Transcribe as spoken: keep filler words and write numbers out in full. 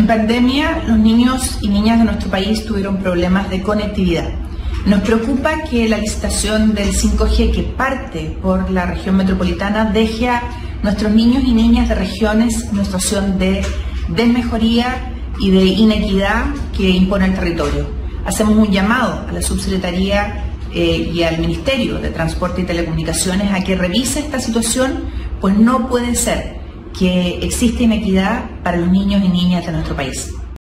pandemia, los niños y niñas de nuestro país tuvieron problemas de conectividad. Nos preocupa que la licitación del cinco G que parte por la región metropolitana deje a nuestros niños y niñas de regiones en una situación de desmejoría y de inequidad que impone el territorio. Hacemos un llamado a la Subsecretaría eh, y al Ministerio de Transporte y Telecomunicaciones a que revise esta situación, pues no puede ser que exista inequidad para los niños y niñas de nuestro país.